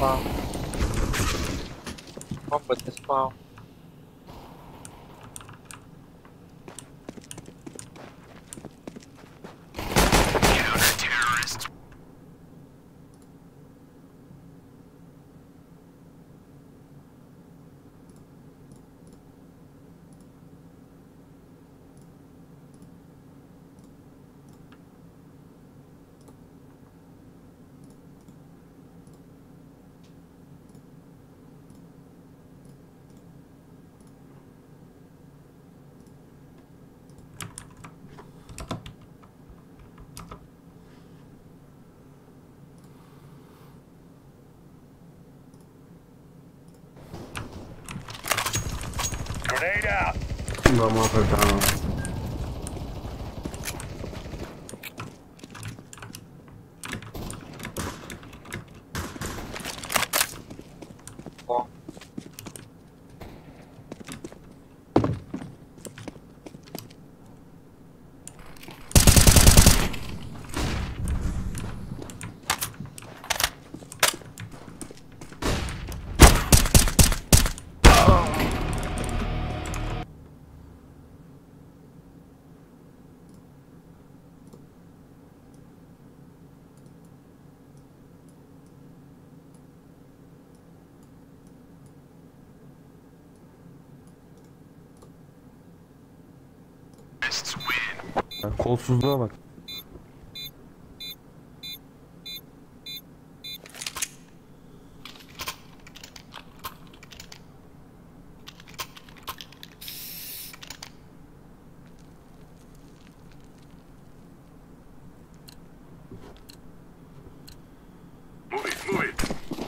spawn. Bomb with the spawn. Grenade out. Vamos apertar. Bomb. Kolsuzluğa bak. Move it, move it.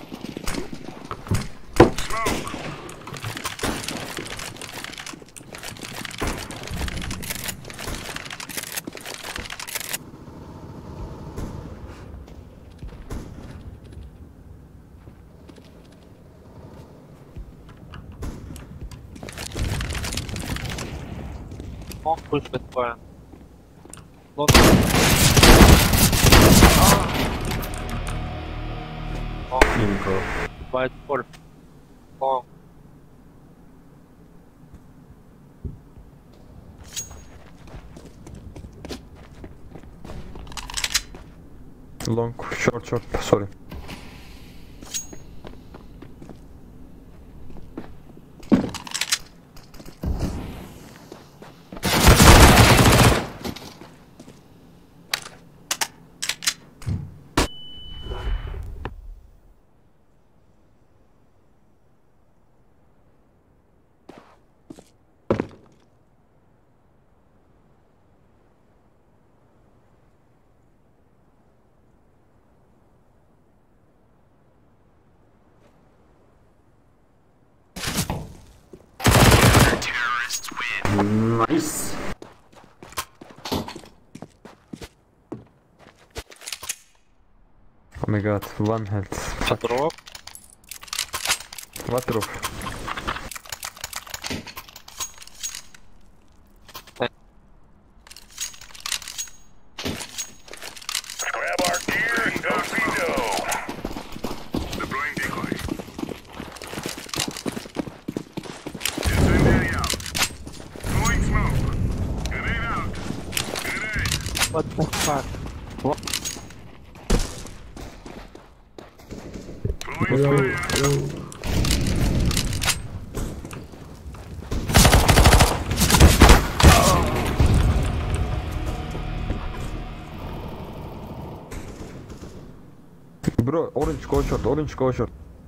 Smoke. Bomb push with fire. Look. Info. White for bomb. Long, short, sorry. Nice. Oh my god, one health. Drop. What drop? Grab our gear and torpedo. Deploying decoy. Incendiary out. Throwing smoke. Grenade out. Grenade. What the fuck? Throwing fire. Bro, orange go short.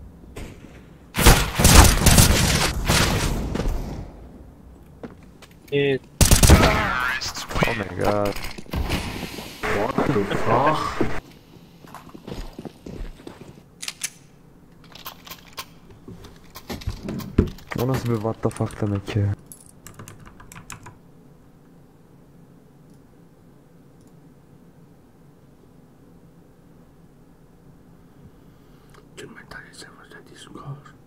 It. Oh my god. What the fuck? O nasıl bir what the fuck demek ya? ¿Qué mensajes se fue de Discord?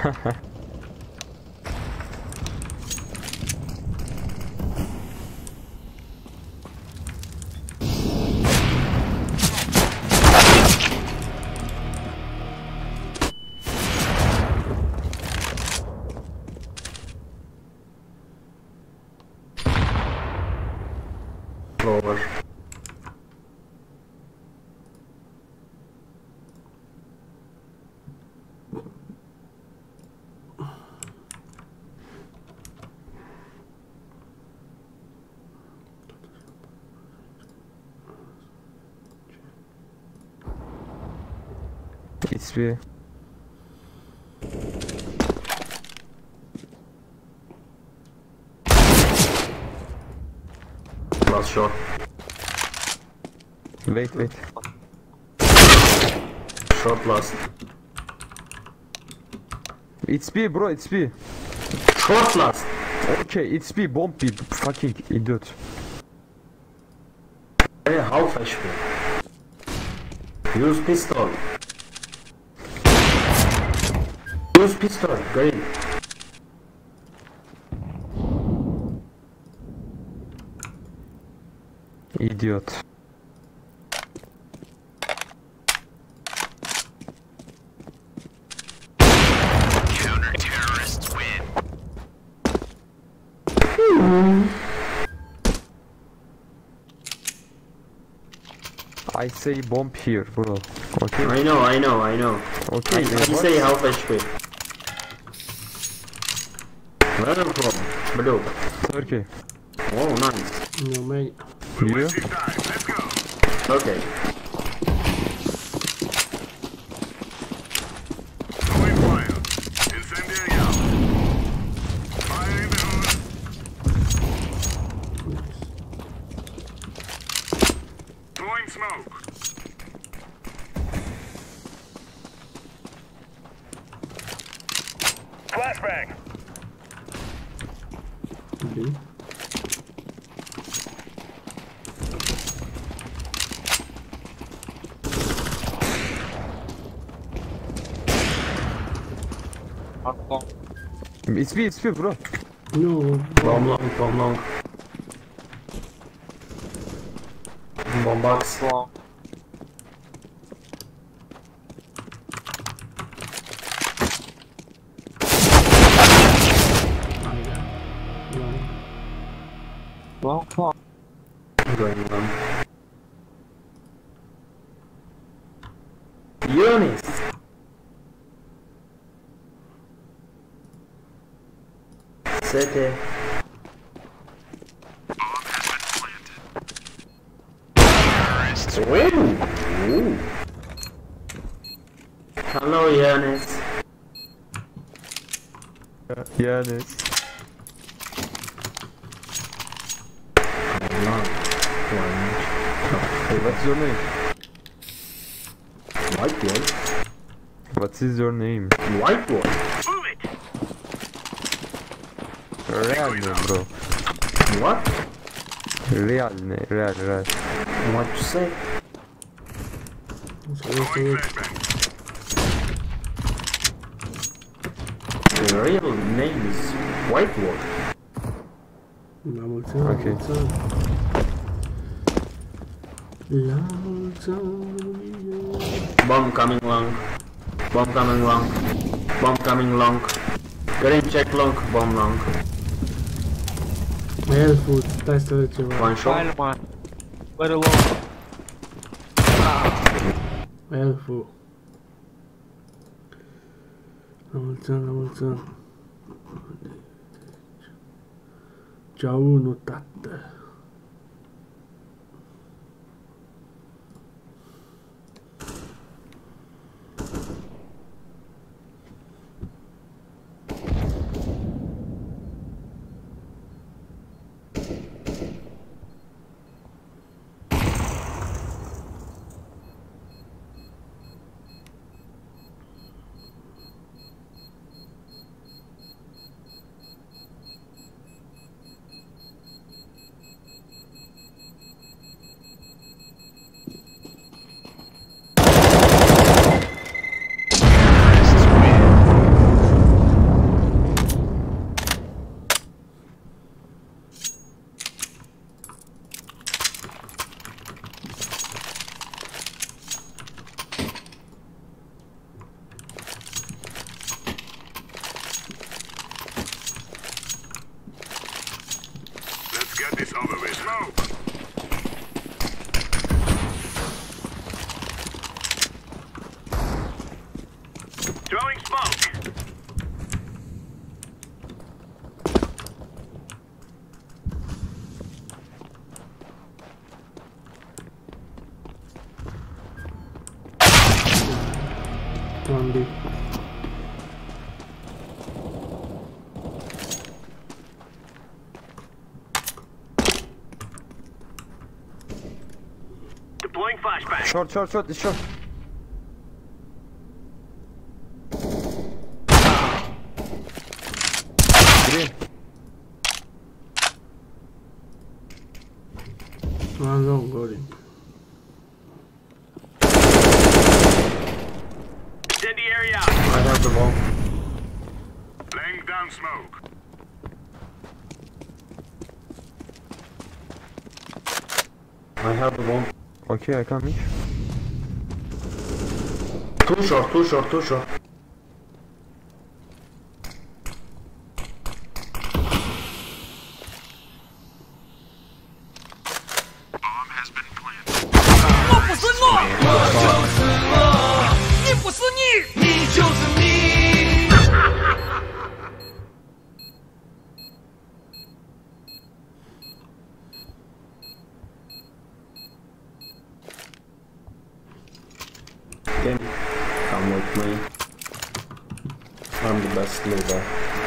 Lower. It's bir. Last shot. Wait. Shot last. It's B bro, it's B. Short last. Okay, it's B, bomb B, fucking idiot. Hey, half HP. Use pistol. Use pistol. Green. Idiot. Counter-terrorists win. I say bomb here, bro. Okay. I know. Okay. I what? say half HP. Where are you from? Blue. Turkey. Oh, nice. No, mate. You? This time, let's go. Okay. Throwing fire. Incendiary out. Fire in the hole. Throwing smoke. Flashbang. Okay. One long. It's B, bro. No. Bomb long. Bomb box. Long. No. Long. Going on. Eunice. City. Ooh. Hello, Eunice. Yanis. Hey, what's your name? White boy. What is your name? White boy. Move it. Real name, bro. What? Real name, real. What you say? Throwing flashbang. The real name is White boy. Okay. Bomb coming long. Green check long. Bomb long. Elfut, stai stare ceva. One shot. Fireman. Very long. Elfu. Mulțumesc. Ciao, nu tată. One B. Deploying flashbang. Short, short, short, it's short. Green. One long going. Incendiary out. I have the bomb. Laying down smoke. I have the bomb. Okay, I come here. Too short, too short, too short. Bomb has been planted. 我不是我，我就是我，你不是你，你就是你。 Kim, come with me. I'm the best leader.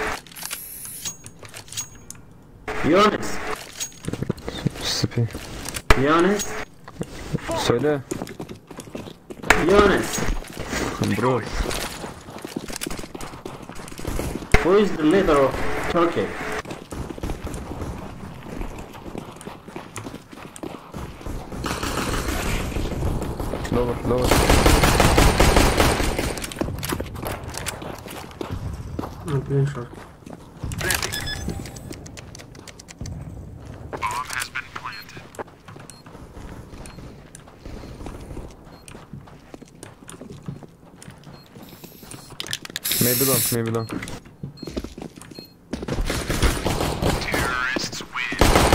Jonas! Sıpı. Jonas! Söyle. Jonas! Bro. Who is the leader of Turkey? Lower, lower. I'm playing short. Bomb has been planted. Maybe long, maybe long. Terrorists win.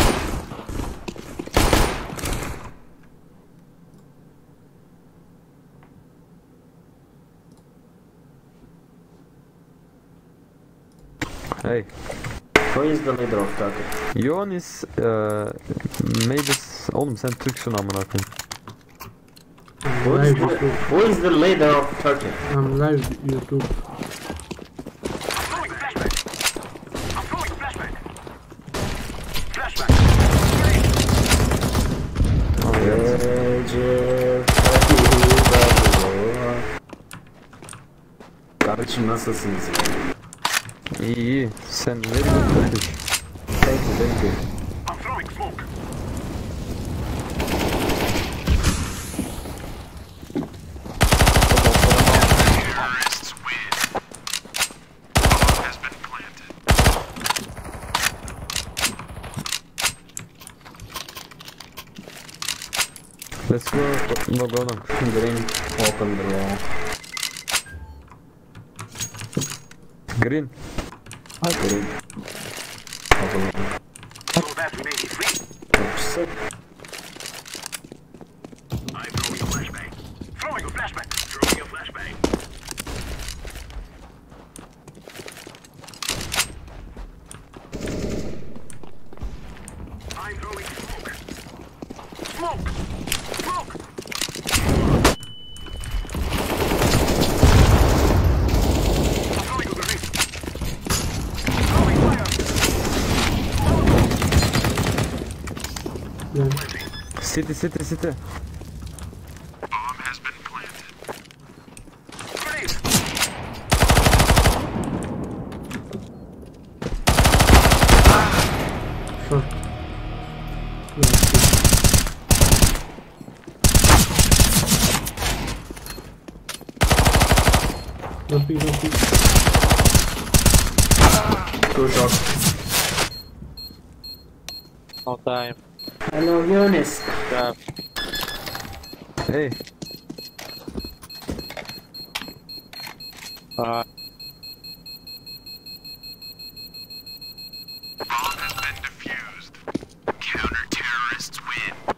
Hey. Who is the leader of Turkey? Yonis maybe oğlum sen Türksün amına koyayım. Who is Live the, YouTube. who is the leader of Turkey? I'm live YouTube. Throwing flashbang. I'm throwing flashbang. Flashbang. Recep Kardeşim nasılsınız? İyi iyi. Sen very good kardeş. Thank you, thank you. I'm throwing smoke. Terrorists win. Bomb has been planted. Let's go long. Green, open the wall. Green. Green. Open the wall. So that we may be free. Çok sık. I'm throwing a flashbang. Throwing a flashbang. Throwing a flashbang. I'm throwing smoke. Smoke! Smoke! I'm throwing a grenade. Throwing fire! Yeah. City, city, city. Bomb has been planted. Grenade! Short. Don't be, don't be. Too short. No time. Hello, Yunus. Yeah. Hey. Bomb has been defused. Counter-terrorists win.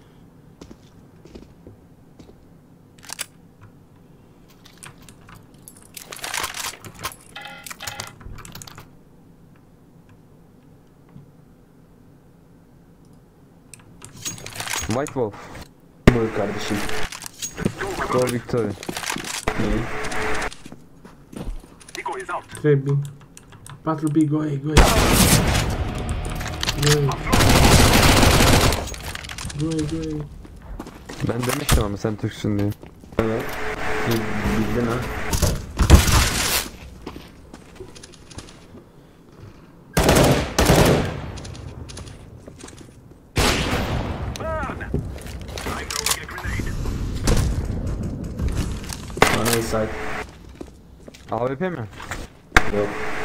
White Wolf. Buyur kardeşim. Go Victory. İyi. Trey B. Battle B, go A, go A. Go A. Go A, go A. Ben demiştim ama sen Türksün diye. Evet. Bildin ha. Bana inside. AWP mi? Yok.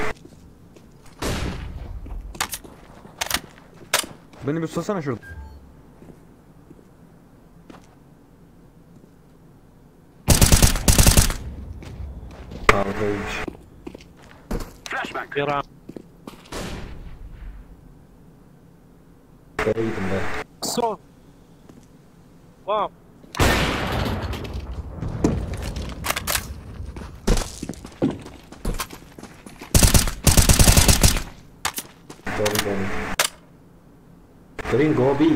Beni bir tutsana şurada. Kavgaymış. Flashback. Bir an. Nereye gittim be? Son. Wow. Doğru. Green go B.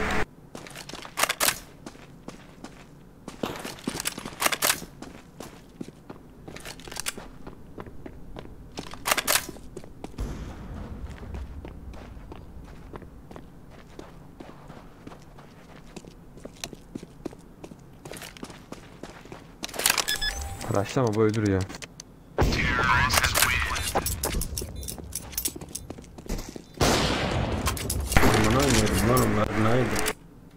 Raşlama bu öldür ya. Aman oynuyorum lan onlar neydi?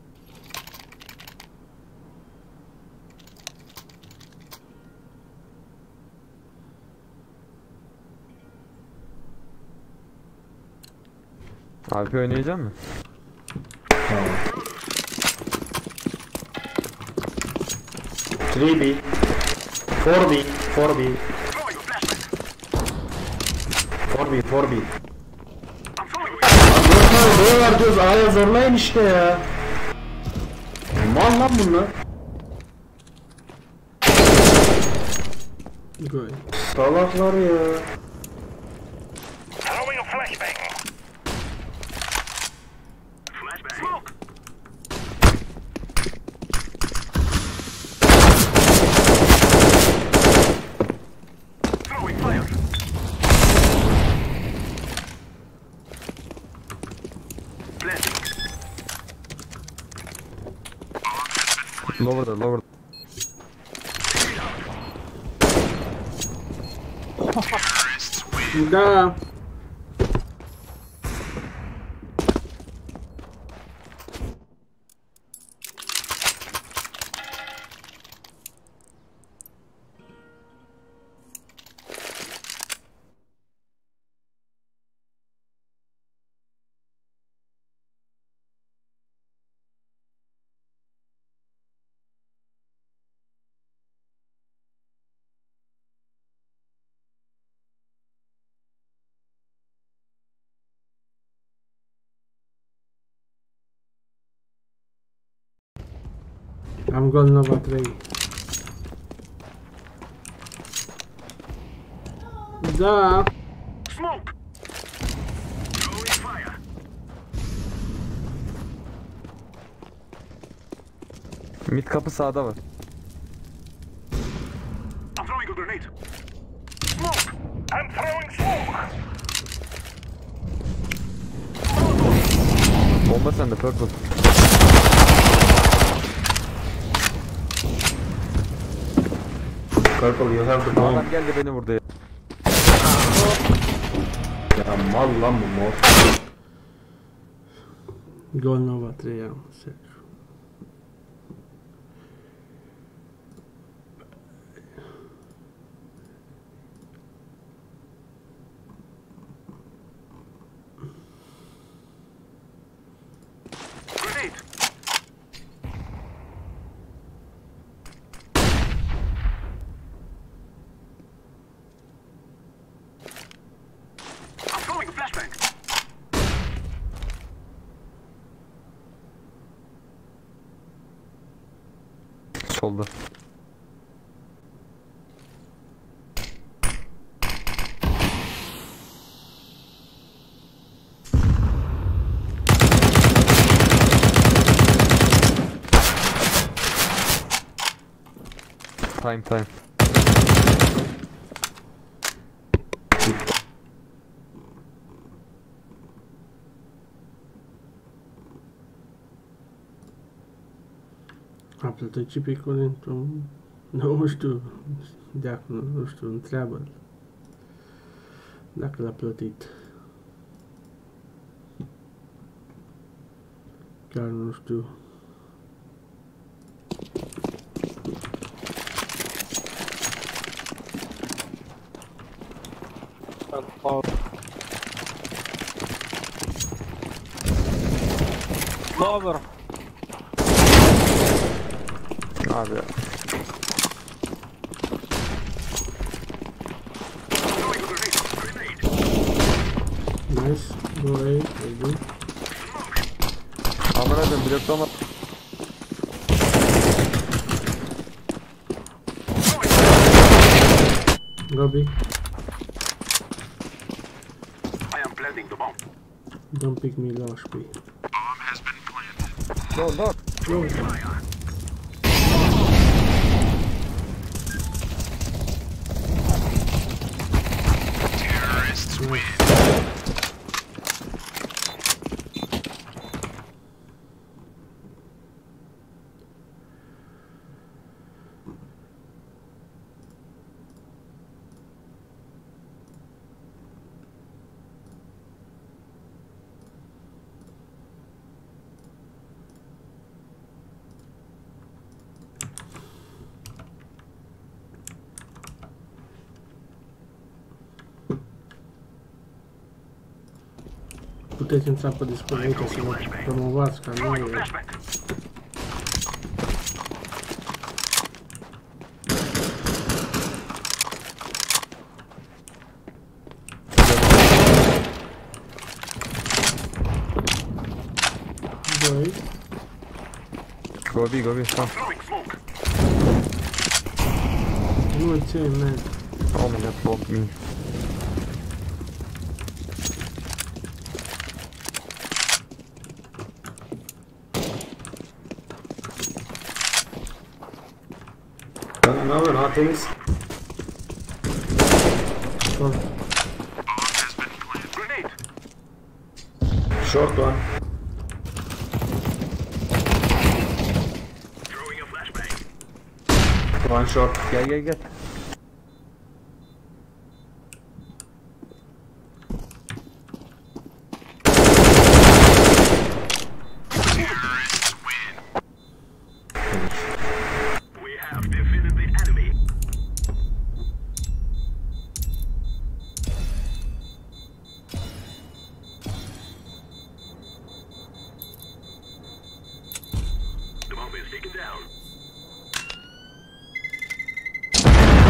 AWP oynayacak mı? Tamam. 3B 4B 4B 4B 4B. Buraya vereceğiz, A'ya zorlayın işte ya. Mal lan bunlar. Go A. Salaklar ya. Throwing a flashbang. Flashbang. Smoke. Throwing fire. Blessing. Lower'da lower. Da. I'm going over Trey. Da. Smoke. Throwing fire. Mid kapı sağda var. I'm throwing a grenade. Smoke. I'm throwing smoke. Bomba sende purple. Purple you have the bomb. Adam geldi beni vurdu ya. Ya mal lan bu mor. Going over Trey, yeah. Sick. Grenade. I'm throwing a flashbang. Solda. Time. A plătit și picul într-un... Nu știu, deacul, nu știu, întreabă dacă l-a plătit. Chiar nu știu. Cover. Abi. Nice, go away, maybe. Amına koyayım bloklama. Go B. I am planting the bomb. Don't pick me low, B. Bomb has been planted. Dur dur. Terrorists win. Puteți intra pe Discord aici să vă promovați ca noi. Doi. Gobi gobi šta? Throwing smoke. Nu ce, man. Oh my god, bomb me. No, nothing's. Short. Bomb has been planted. Grenade. Short one. Throwing a flashbang. One short. Gel gel gel. Terrorists win. We have defeated the enemy. The bomb is taken down.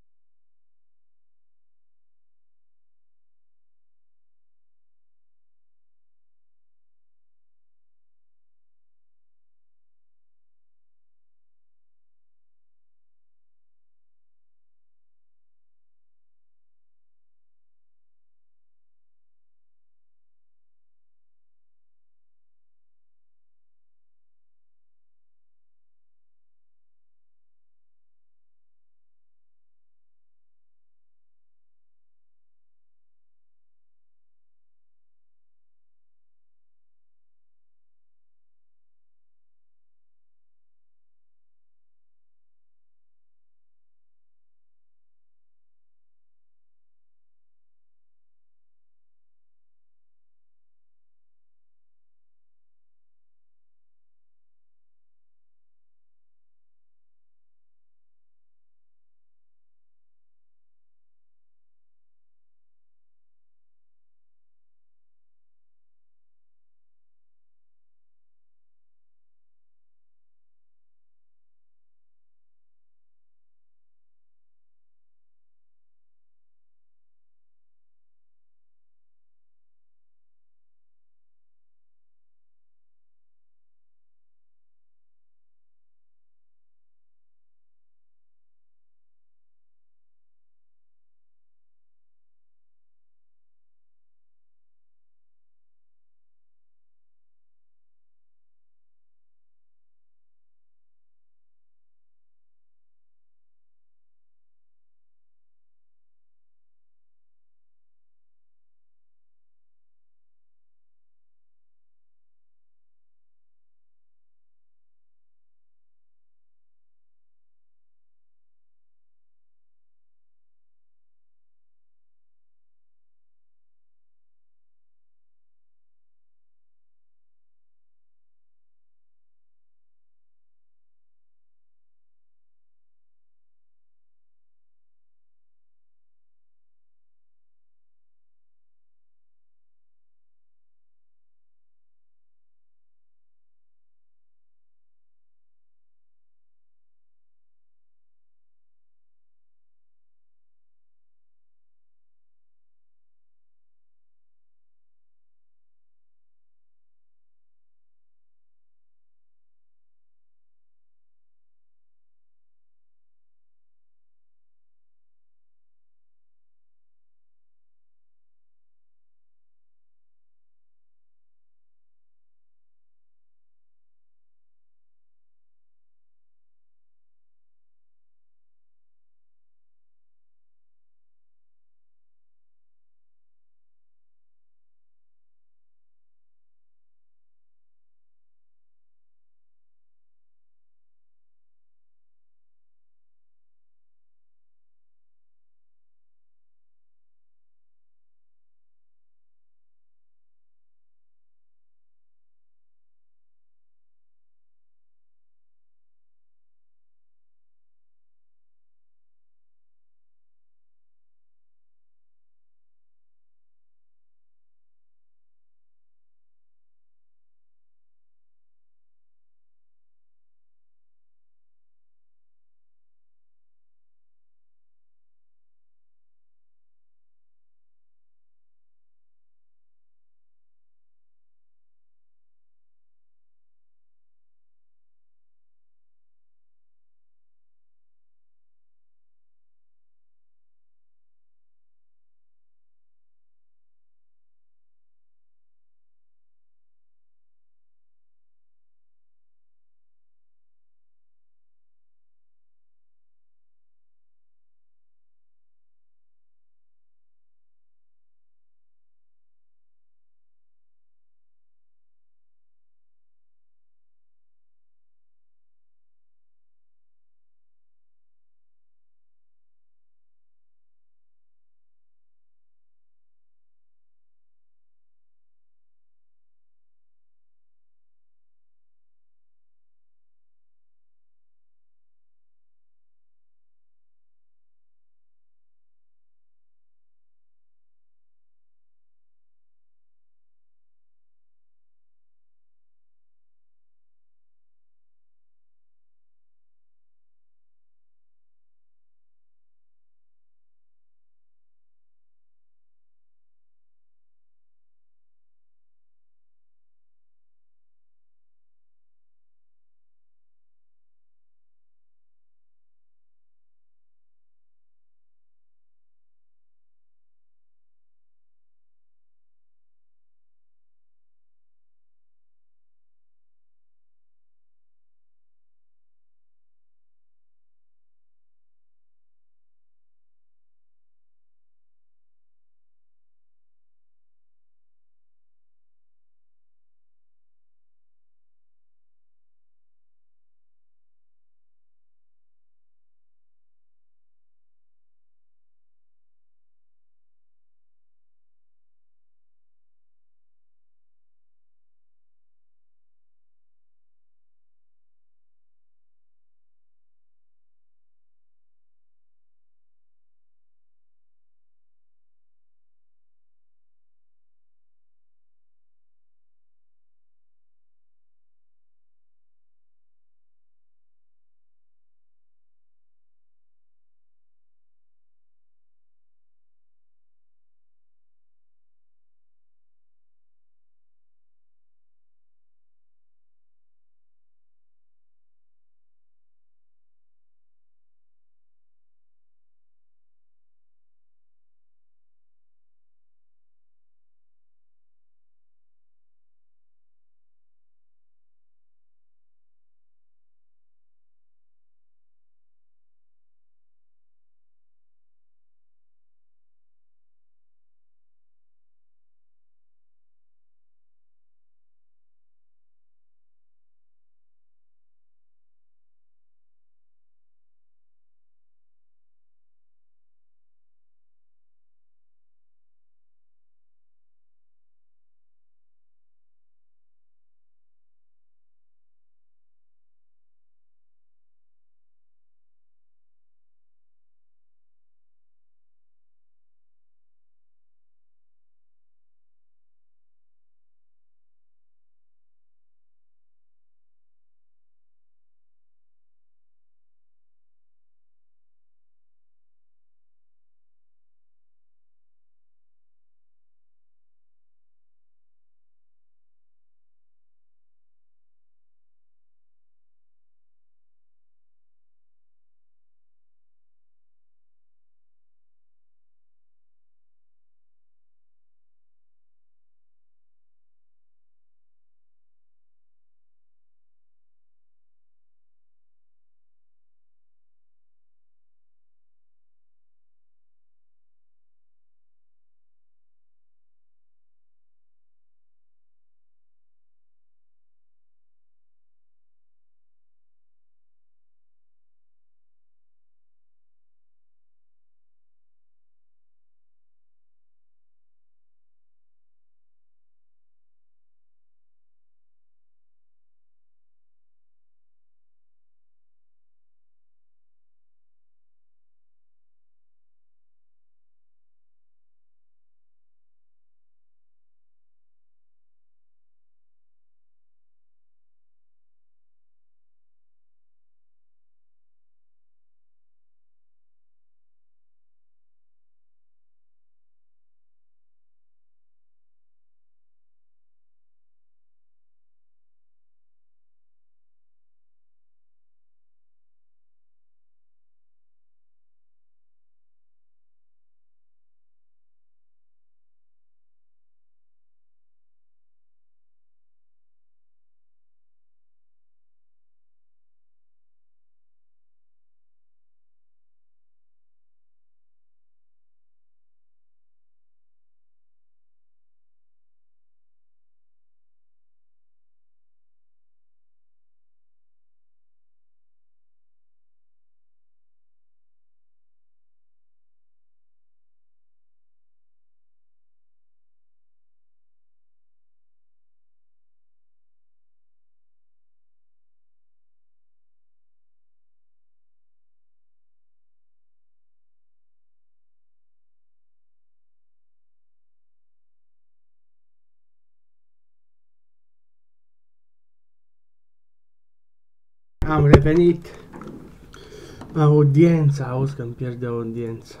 Am revenit. Audiența, auzi că îmi pierde audiența.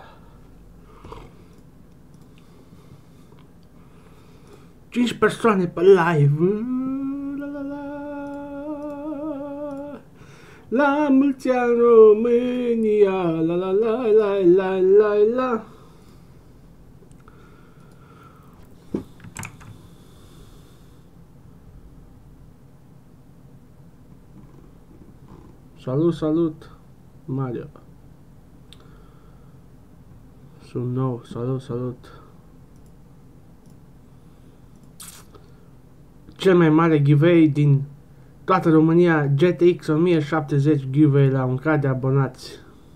5 persoane pe live. La la la. La mulți ani România. La la la la la la la. Salut, salut, Mario. Sunt nou, salut, salut. Cel mai mare giveaway din toată România, GTX 1070 giveaway la 1K de abonați.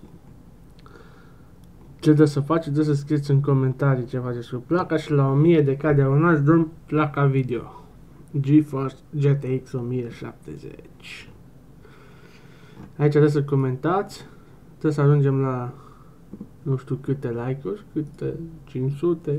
Ce trebuie să faceți? Trebuie să scrieți în comentarii ce faceți cu placa și la 1000 de abonați dăm placa video. GeForce GTX 1070. Aici trebuie să comentați, trebuie să ajungem la nu știu câte like-uri, câte 500.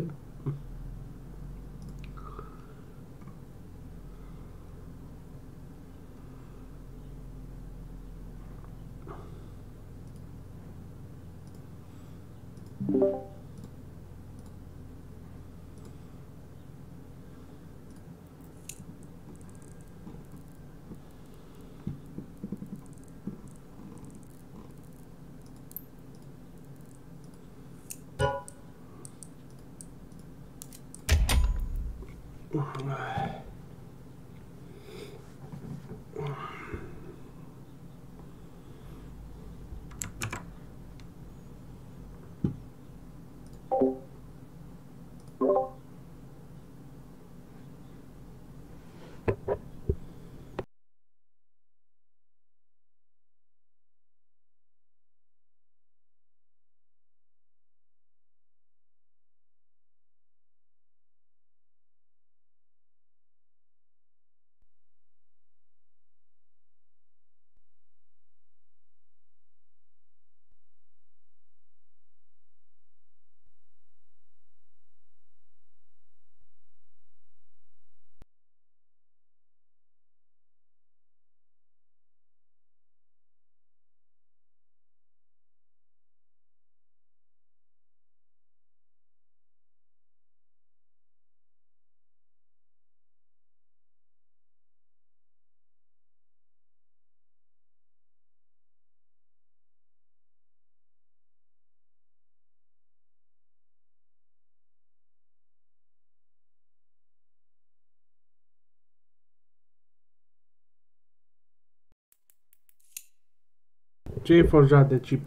Ce e forjat de CP?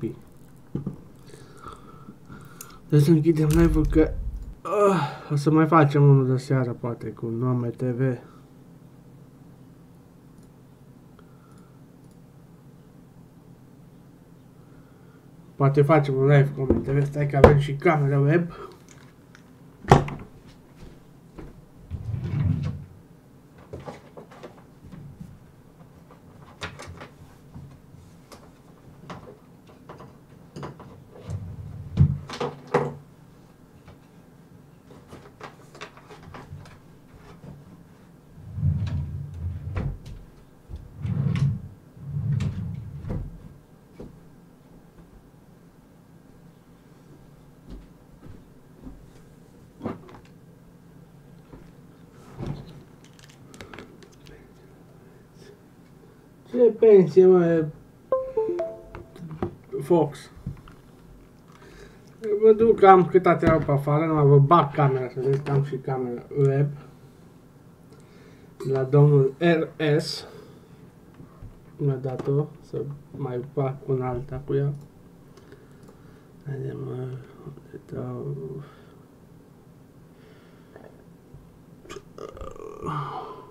Trebuie să închidem live-ul că o să mai facem unul de seară poate cu Nume TV. Poate facem un live cu Nume TV, stai că avem și camera web. Ce pensie, mă, Fox? Mă duc, am câta treabă pe afară, numai vă bag camera, să vedeți că am și camera web. La domnul RS. Mi-a dat-o, să mai fac un alta cu ea. Haide, mă, dau...